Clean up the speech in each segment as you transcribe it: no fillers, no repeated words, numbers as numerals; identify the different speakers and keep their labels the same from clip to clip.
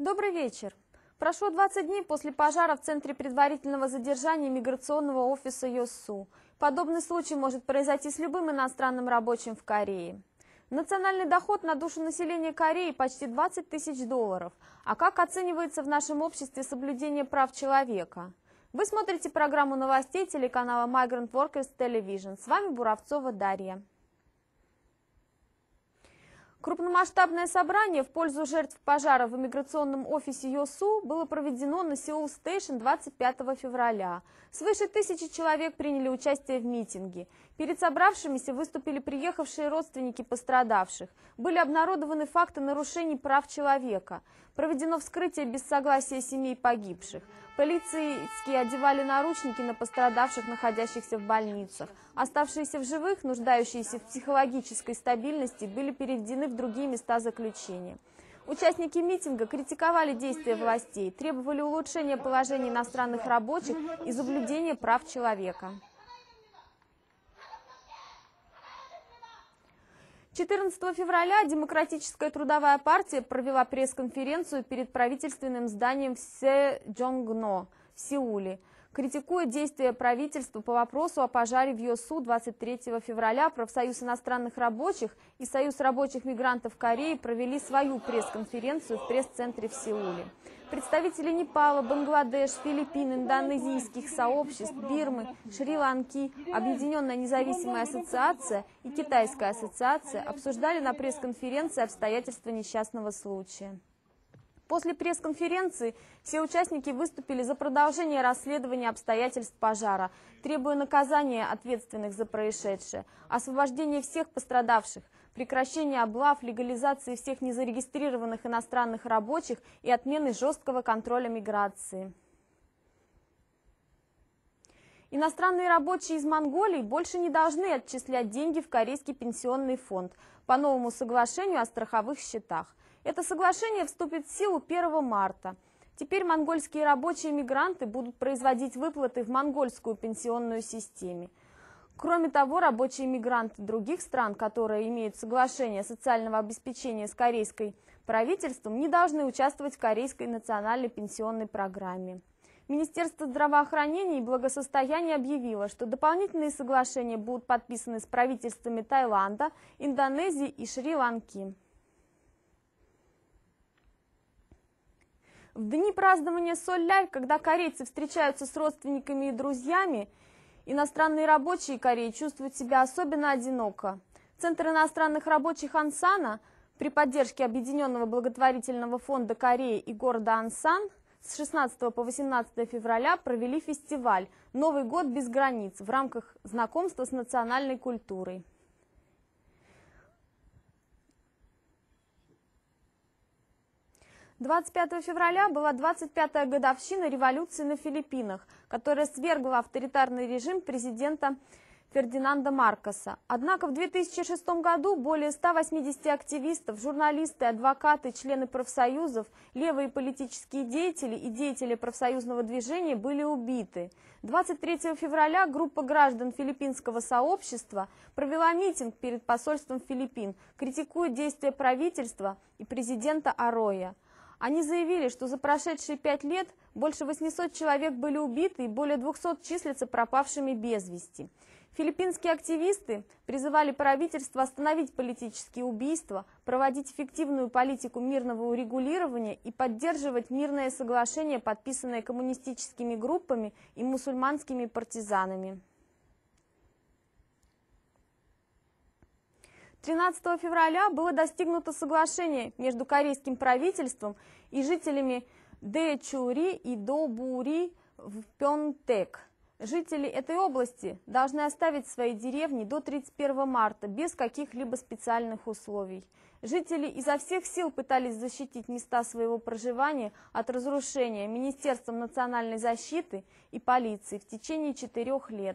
Speaker 1: Добрый вечер. Прошло 20 дней после пожара в Центре предварительного задержания миграционного офиса ЙОСУ. Подобный случай может произойти с любым иностранным рабочим в Корее. Национальный доход на душу населения Кореи почти $20 тысяч. А как оценивается в нашем обществе соблюдение прав человека? Вы смотрите программу новостей телеканала Migrant Workers Television. С вами Буравцова Дарья. Крупномасштабное собрание в пользу жертв пожара в иммиграционном офисе ЙОСУ было проведено на Сеул Стейшн 25 февраля. Свыше 1000 человек приняли участие в митинге. Перед собравшимися выступили приехавшие родственники пострадавших. Были обнародованы факты нарушений прав человека. Проведено вскрытие без согласия семей погибших. Полицейские одевали наручники на пострадавших, находящихся в больницах. Оставшиеся в живых, нуждающиеся в психологической стабильности, были переведены в другие места заключения. Участники митинга критиковали действия властей, требовали улучшения положения иностранных рабочих и соблюдения прав человека. 14 февраля Демократическая трудовая партия провела пресс-конференцию перед правительственным зданием в Сэджонгно в Сеуле, критикуя действия правительства по вопросу о пожаре в ЙОСУ 23 февраля. Профсоюз иностранных рабочих и Союз рабочих мигрантов Кореи провели свою пресс-конференцию в пресс-центре в Сеуле. Представители Непала, Бангладеш, Филиппин, индонезийских сообществ, Бирмы, Шри-Ланки, Объединенная независимая ассоциация и Китайская ассоциация обсуждали на пресс-конференции обстоятельства несчастного случая. После пресс-конференции все участники выступили за продолжение расследования обстоятельств пожара, требуя наказания ответственных за происшедшее, освобождения всех пострадавших, прекращения облав, легализации всех незарегистрированных иностранных рабочих и отмены жесткого контроля миграции. Иностранные рабочие из Монголии больше не должны отчислять деньги в Корейский пенсионный фонд по новому соглашению о страховых счетах. Это соглашение вступит в силу 1 марта. Теперь монгольские рабочие мигранты будут производить выплаты в монгольскую пенсионную систему. Кроме того, рабочие мигранты других стран, которые имеют соглашение социального обеспечения с корейским правительством, не должны участвовать в корейской национальной пенсионной программе. Министерство здравоохранения и благосостояния объявило, что дополнительные соглашения будут подписаны с правительствами Таиланда, Индонезии и Шри-Ланки. В дни празднования Соль-Ляль, когда корейцы встречаются с родственниками и друзьями, иностранные рабочие Кореи чувствуют себя особенно одиноко. Центр иностранных рабочих Ансана при поддержке Объединенного благотворительного фонда Кореи и города Ансан с 16 по 18 февраля провели фестиваль «Новый год без границ» в рамках знакомства с национальной культурой. – 25 февраля была 25-я годовщина революции на Филиппинах, которая свергла авторитарный режим президента Фердинанда Маркоса. Однако в 2006 году более 180 активистов, журналисты, адвокаты, члены профсоюзов, левые политические деятели и деятели профсоюзного движения были убиты. 23 февраля группа граждан филиппинского сообщества провела митинг перед посольством Филиппин, критикуя действия правительства и президента Ароя. Они заявили, что за прошедшие 5 лет больше 800 человек были убиты и более 200 числятся пропавшими без вести. Филиппинские активисты призывали правительство остановить политические убийства, проводить эффективную политику мирного урегулирования и поддерживать мирное соглашение, подписанное коммунистическими группами и мусульманскими партизанами. 13 февраля было достигнуто соглашение между корейским правительством и жителями Дэчури и Добури в Пьонтэк. Жители этой области должны оставить свои деревни до 31 марта без каких-либо специальных условий. Жители изо всех сил пытались защитить места своего проживания от разрушения Министерством национальной защиты и полиции в течение 4 лет.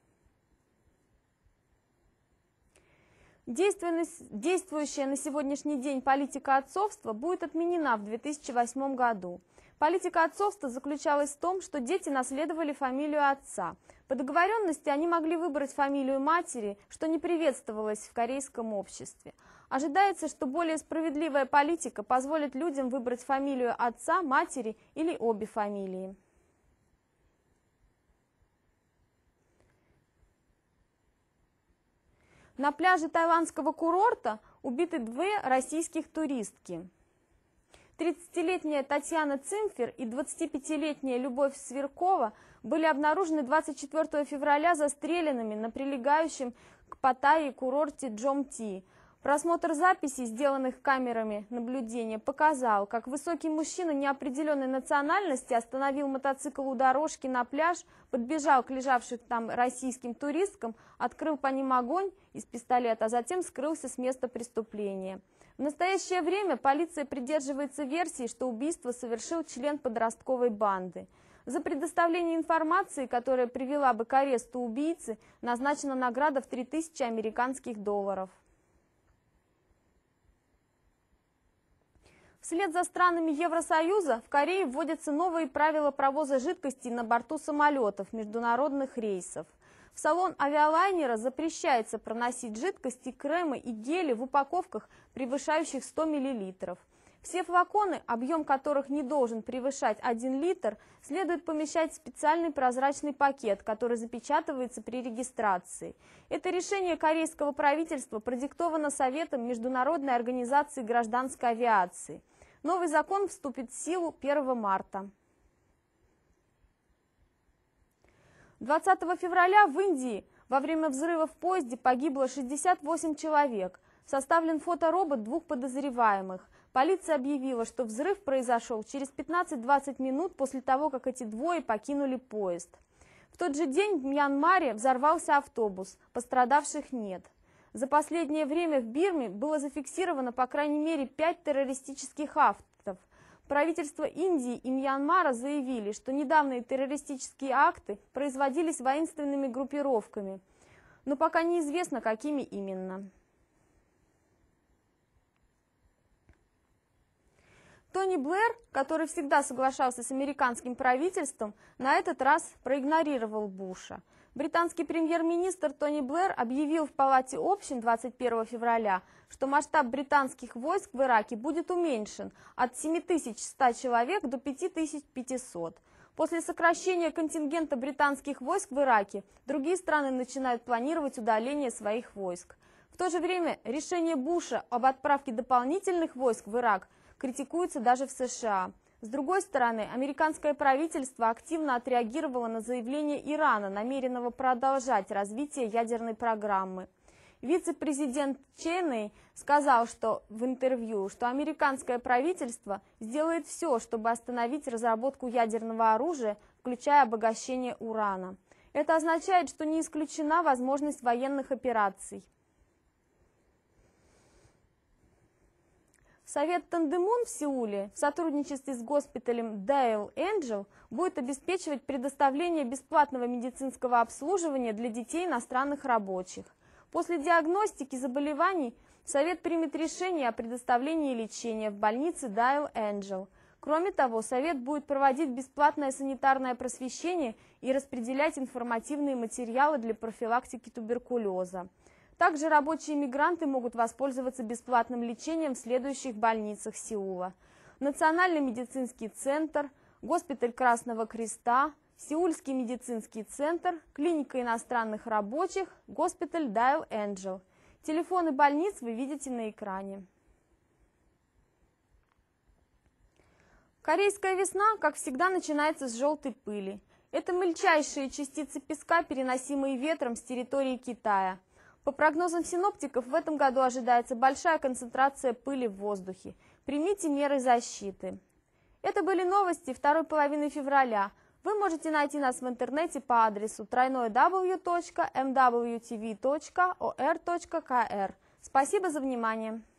Speaker 1: Действующая на сегодняшний день политика отцовства будет отменена в 2008 году. Политика отцовства заключалась в том, что дети наследовали фамилию отца. По договоренности они могли выбрать фамилию матери, что не приветствовалось в корейском обществе. Ожидается, что более справедливая политика позволит людям выбрать фамилию отца, матери или обе фамилии. На пляже тайваньского курорта убиты две российских туристки. 30-летняя Татьяна Цимфер и 25-летняя Любовь Сверкова были обнаружены 24 февраля застреленными на прилегающем к Паттайе курорте Джомти. Просмотр записей, сделанных камерами наблюдения, показал, как высокий мужчина неопределенной национальности остановил мотоцикл у дорожки на пляж, подбежал к лежавшим там российским туристкам, открыл по ним огонь из пистолета, а затем скрылся с места преступления. В настоящее время полиция придерживается версии, что убийство совершил член подростковой банды. За предоставление информации, которая привела бы к аресту убийцы, назначена награда в 3000 американских долларов. Вслед за странами Евросоюза в Корее вводятся новые правила провоза жидкостей на борту самолетов международных рейсов. В салон авиалайнера запрещается проносить жидкости, кремы и гели в упаковках, превышающих 100 мл. Все флаконы, объем которых не должен превышать 1 литр, следует помещать в специальный прозрачный пакет, который запечатывается при регистрации. Это решение корейского правительства продиктовано Советом Международной организации гражданской авиации. Новый закон вступит в силу 1 марта. 20 февраля в Индии во время взрыва в поезде погибло 68 человек. Составлен фоторобот двух подозреваемых. Полиция объявила, что взрыв произошел через 15-20 минут после того, как эти двое покинули поезд. В тот же день в Мьянмаре взорвался автобус, пострадавших нет. За последнее время в Бирме было зафиксировано по крайней мере 5 террористических актов. Правительства Индии и Мьянмара заявили, что недавние террористические акты производились воинственными группировками, но пока неизвестно, какими именно. Тони Блэр, который всегда соглашался с американским правительством, на этот раз проигнорировал Буша. Британский премьер-министр Тони Блэр объявил в Палате общин 21 февраля, что масштаб британских войск в Ираке будет уменьшен от 7100 человек до 5500. После сокращения контингента британских войск в Ираке, другие страны начинают планировать удаление своих войск. В то же время решение Буша об отправке дополнительных войск в Ирак критикуется даже в США. С другой стороны, американское правительство активно отреагировало на заявление Ирана, намеренного продолжать развитие ядерной программы. Вице-президент Ченней сказал в интервью, что американское правительство сделает все, чтобы остановить разработку ядерного оружия, включая обогащение урана. Это означает, что не исключена возможность военных операций. Совет Тандемун в Сеуле в сотрудничестве с госпиталем Dale Angel будет обеспечивать предоставление бесплатного медицинского обслуживания для детей иностранных рабочих. После диагностики заболеваний Совет примет решение о предоставлении лечения в больнице Dale Angel. Кроме того, Совет будет проводить бесплатное санитарное просвещение и распределять информативные материалы для профилактики туберкулеза. Также рабочие мигранты могут воспользоваться бесплатным лечением в следующих больницах Сеула: Национальный медицинский центр, госпиталь Красного Креста, Сеульский медицинский центр, клиника иностранных рабочих, госпиталь Dale Angel. Телефоны больниц вы видите на экране. Корейская весна, как всегда, начинается с желтой пыли. Это мельчайшие частицы песка, переносимые ветром с территории Китая. По прогнозам синоптиков, в этом году ожидается большая концентрация пыли в воздухе. Примите меры защиты. Это были новости второй половины февраля. Вы можете найти нас в интернете по адресу www.mwtv.or.kr. Спасибо за внимание.